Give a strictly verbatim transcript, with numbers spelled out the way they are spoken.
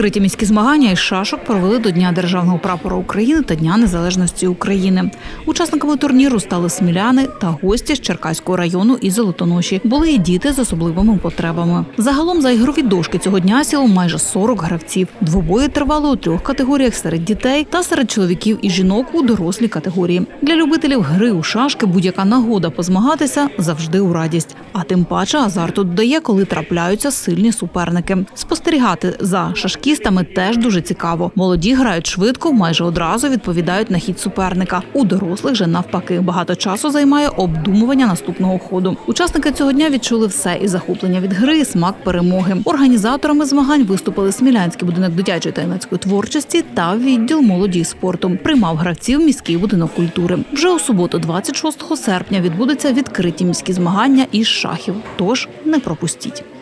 Відкриті міські змагання із шашок провели до Дня Державного прапора України та Дня Незалежності України. Учасниками турніру стали сміляни та гості з Черкаського району і Золотоноші. Були і діти з особливими потребами. Загалом за ігрові дошки цього дня сіло майже сорок гравців. Двобої тривали у трьох категоріях серед дітей та серед чоловіків і жінок у дорослій категорії. Для любителів гри у шашки будь-яка нагода позмагатися завжди у радість. А тим паче азарту додає, коли трапляються сильні суперники. Спостерігати за шашкістами теж дуже цікаво. Молоді грають швидко, майже одразу відповідають на хід суперника. У дорослих же навпаки. Багато часу займає обдумування наступного ходу. Учасники цього дня відчули все – і захоплення від гри, і смак перемоги. Організаторами змагань виступили Смілянський будинок дитячої та юнацької творчості та відділ молоді і спорту. Приймав гравців міський будинок культури. Вже у суботу, двадцять шостого серпня, відбудуться відкриті міські змагання із шахів. Тож не пропустіть.